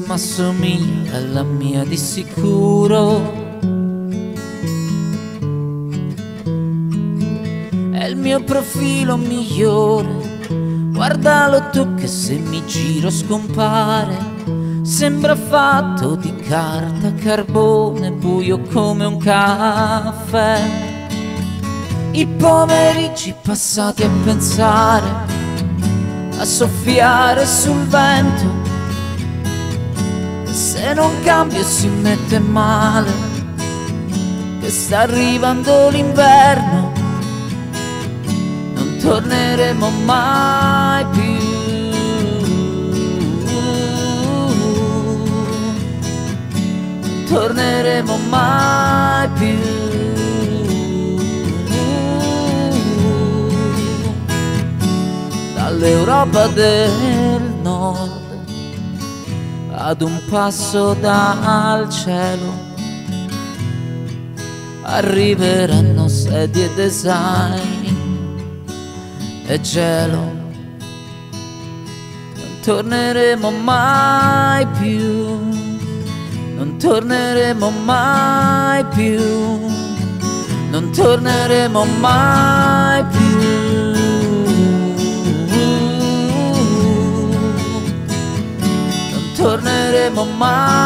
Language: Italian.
ma somiglia alla mia di sicuro. È il mio profilo migliore, guardalo tu che se mi giro scompare. Sembra fatto di carta, carbone, buio come un caffè. I pomeriggi passati a pensare, a soffiare sul vento. E se non cambio si mette male, che sta arrivando l'inverno. Non torneremo mai più. Torneremo mai più. Dall'Europa del Nord ad un passo dal cielo arriveranno sedie, design e gelo. Non torneremo mai più. Non torneremo mai più, non torneremo mai più. Non torneremo mai